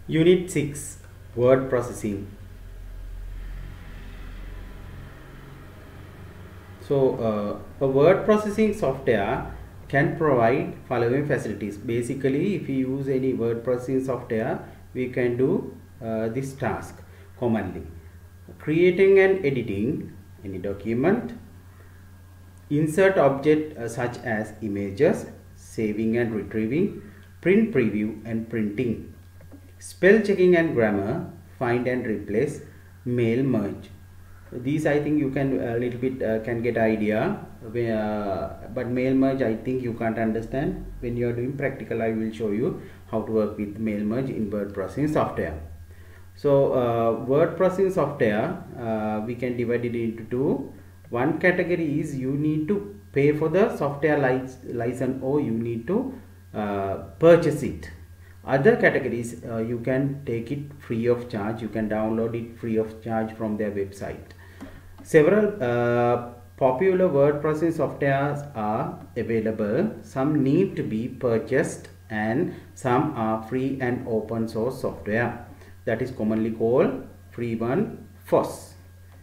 Unit 6 Word Processing. A word processing software can provide following facilities. Basically, if you use any word processing software, we can do this task commonly: creating and editing any document, insert object such as images, saving and retrieving, print preview and printing, spell checking and grammar, find and replace, mail merge. These I think you can a little bit can get idea, but mail merge I think you can't understand. When you are doing practical, I will show you how to work with mail merge in word processing software. So word processing software, we can divide it into two. One category is you need to pay for the software license, or you need to purchase it. Other categories, you can take it free of charge. You can download it free of charge from their website. Several popular word processing softwares are available. Some need to be purchased and some are free and open source software. That is commonly called free one FOSS.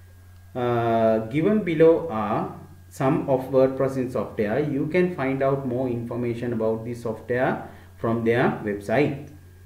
Given below are some of word processing software. You can find out more information about this software from their website.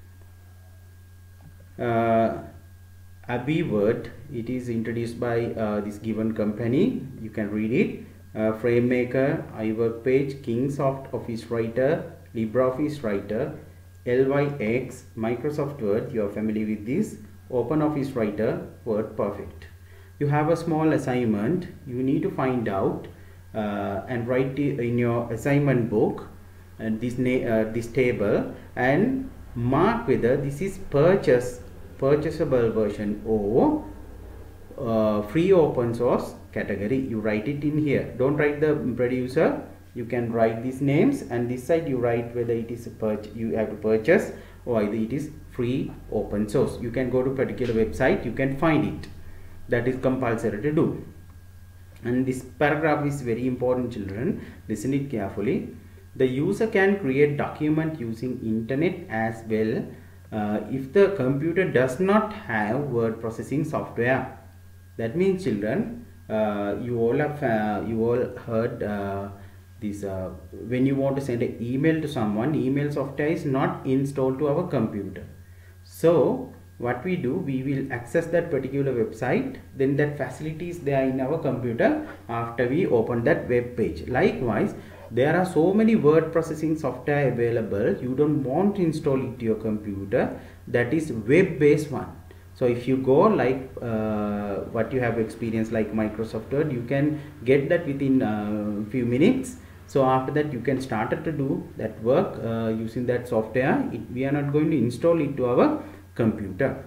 AbiWord, it is introduced by this given company. You can read it. FrameMaker, iWorkPage, Kingsoft Office Writer, LibreOffice Writer, LYX, Microsoft Word, you are familiar with this, OpenOffice Writer, WordPerfect. You have a small assignment. You need to find out and write in your assignment book and this table and mark whether this is purchasable version or free open source category. You write it in here. Don't write the producer. You can write these names, and this side you write whether it is you have to purchase or either it is free open source. You can go to particular website, you can find it. That is compulsory to do. And this paragraph is very important, children. Listen it carefully. The user can create document using internet as well if the computer does not have word processing software. That means, children, you all heard this. When you want to send an email to someone, email software is not installed to our computer. So what we do, we will access that particular website, then that facility is there in our computer after we open that web page. Likewise, there are so many word processing software available. You don't want to install it to your computer. That is web based one. So if you go like what you have experienced like Microsoft Word, you can get that within a few minutes. So after that you can start to do that work using that software. We are not going to install it to our computer.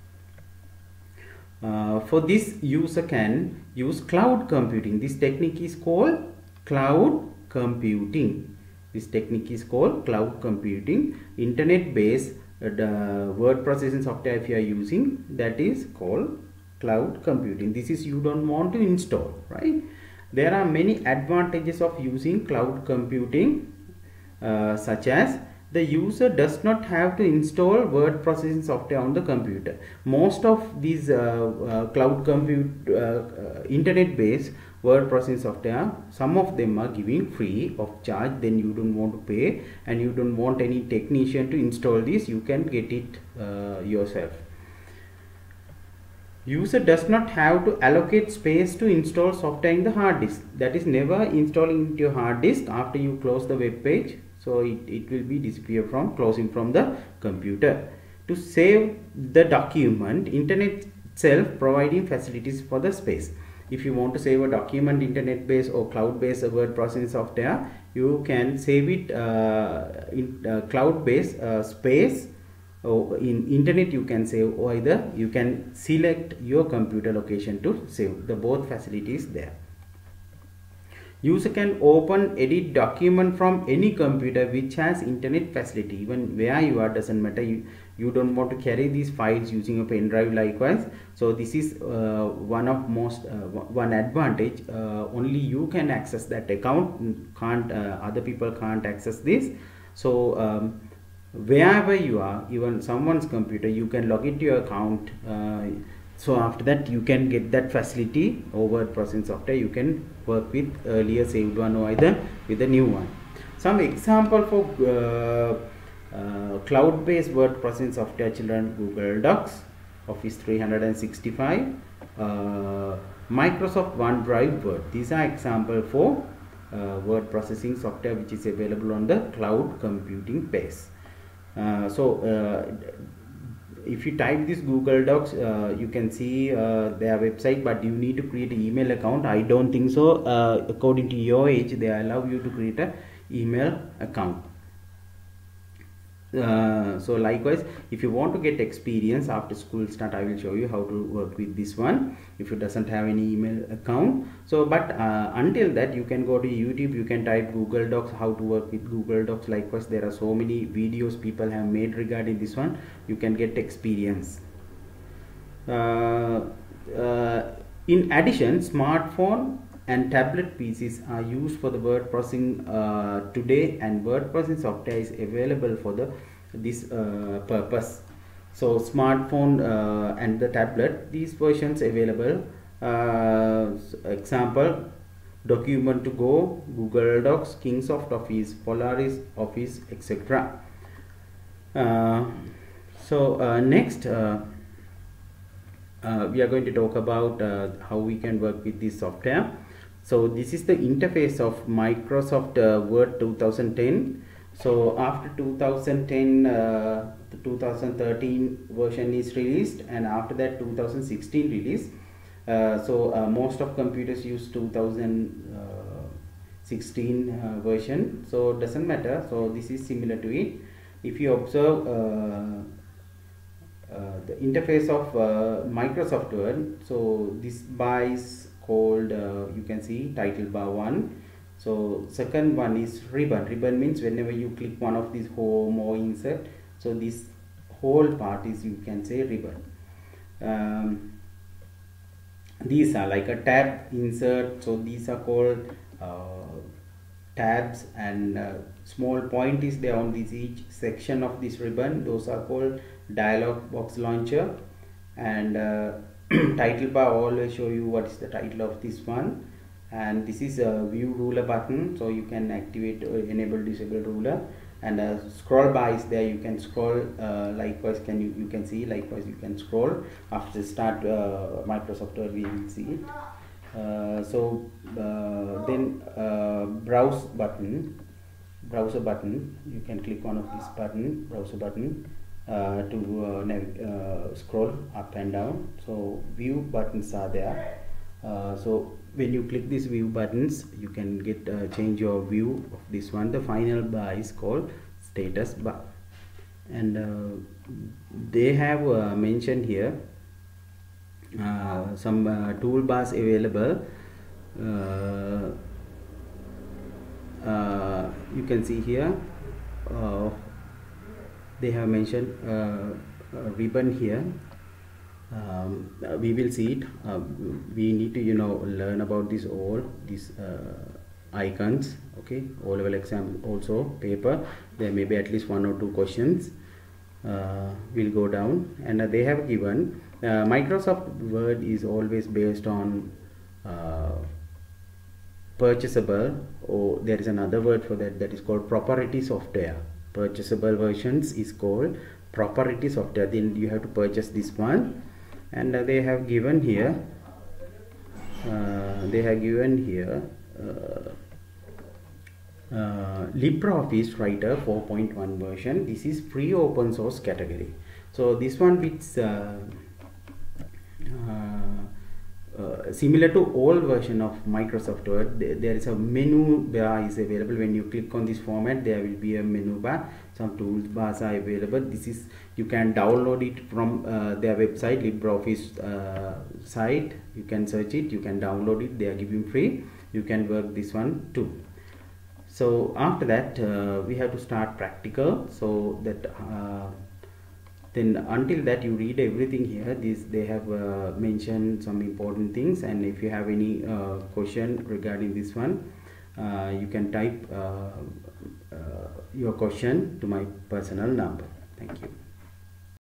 For this, user can use cloud computing. This technique is called cloud computing. This technique is called cloud computing. Internet based word processing software if you are using, that is called cloud computing. This is you don't want to install, right? There are many advantages of using cloud computing, such as the user does not have to install word processing software on the computer. Most of these cloud internet based word processing software, some of them are giving free of charge. Then you don't want to pay and you don't want any technician to install this. You can get it yourself. User does not have to allocate space to install software in the hard disk. That is never installing into your hard disk after you close the web page. So it will be disappear from closing from the computer. To save the document, internet itself providing facilities for the space. If you want to save a document internet based or cloud based word processing software, you can save it in cloud based space, or in internet you can save, or either you can select your computer location to save. The both facilities there. User can open, edit document from any computer which has internet facility. Even where you are, doesn't matter. You don't want to carry these files using a pen drive. Likewise, so this is one of one advantage. Only you can access that account. Other people can't access this. So wherever you are, even someone's computer, you can log into your account. So after that you can get that facility over processing software. You can work with earlier saved one or either with the new one. Some example for cloud-based word processing software, children: Google Docs, Office 365, Microsoft OneDrive, Word. These are example for word processing software which is available on the cloud computing base. If you type this Google Docs, you can see their website, but you need to create an email account. I don't think so. According to your age, they allow you to create an email account. So likewise, if you want to get experience after school start, I will show you how to work with this one if you doesn't have any email account. So but until that, you can go to YouTube, you can type Google Docs, how to work with Google Docs. Likewise, there are so many videos people have made regarding this one. You can get experience. In addition, smartphone and tablet PCs are used for the word processing today, and word processing software is available for this purpose. So smartphone and the tablet, these versions available. Example: Document2Go, Google Docs, Kingsoft Office, Polaris Office, etc. Next, we are going to talk about how we can work with this software. So this is the interface of Microsoft Word 2010. So after 2010, the 2013 version is released, and after that 2016 release. Most of computers use 2016 version, so it doesn't matter. So this is similar to it. If you observe the interface of Microsoft Word, so this bar is called, you can see, title bar 1. So second one is ribbon. Ribbon means whenever you click one of these, home or insert, so this whole part is, you can say, ribbon. These are like a tab, insert, so these are called tabs, and small point is there on this each section of this ribbon. Those are called dialog box launcher. And title bar always show you what is the title of this one. And this is a view ruler button, so you can activate or enable, disable ruler. And scroll bar is there, you can scroll. Likewise, you can see, likewise you can scroll. After start Microsoft Word, we will see it. Then browser button, you can click one of this button, browser button, to scroll up and down. So view buttons are there. So when you click these view buttons, you can get change your view of this one. The final bar is called status bar, and they have mentioned here some toolbars available. You can see here they have mentioned ribbon here. We will see it. We need to learn about this, all these icons. Okay, O-level exam also paper, there may be at least 1 or 2 questions. Will go down, and they have given Microsoft Word is always based on purchasable, or there is another word for that, that is called proprietary software. Purchasable versions is called proprietary software. Then you have to purchase this one. And they have given here LibreOffice Writer 4.1 version. This is free open source category. So this one fits similar to old version of Microsoft Word. There is a menu bar is available. When you click on this format, there will be a menu bar. Some tools bars are available. This is, you can download it from their website, LibreOffice site. You can search it, you can download it, they are giving free. You can work this one too. So after that we have to start practical, so that then until that you read everything here. They have mentioned some important things, and if you have any question regarding this one, you can type your question to my personal number. Thank you.